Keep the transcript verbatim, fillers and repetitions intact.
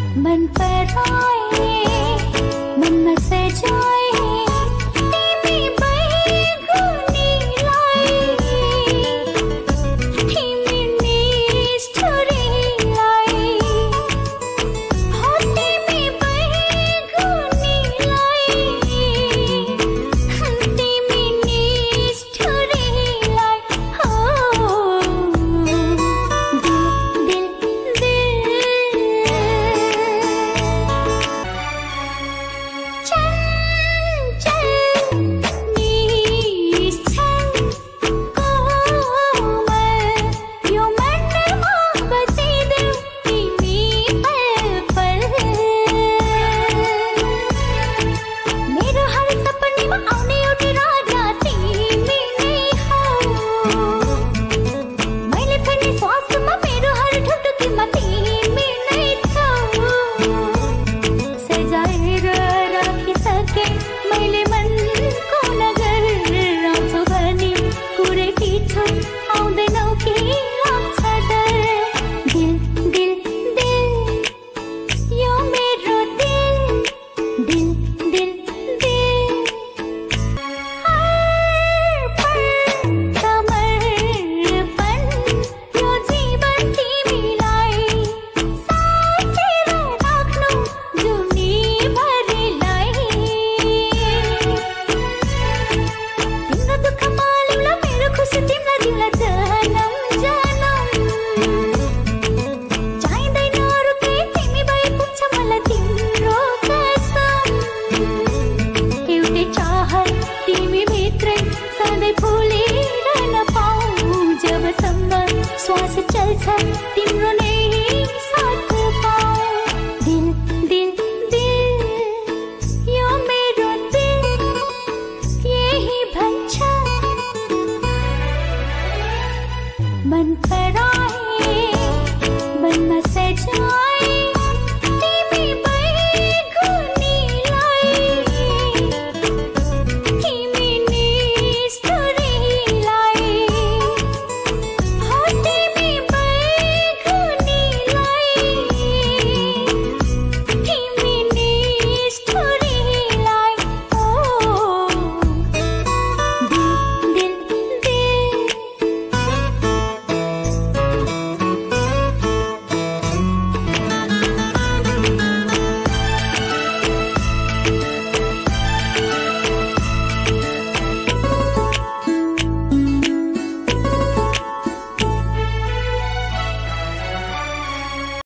मन पर आए मन में से जाए तिमी बैगुनी लाई तिमी निष्ठुरी लाई हो तिमी बैगुनी लाई तिमी निष्ठुरी लाई हो दिल दिल तिम्रो नै साथ पाऊँ दिल दिल दिल यो मेरो दिल यही भन्छ मन पर आए मन में सजाए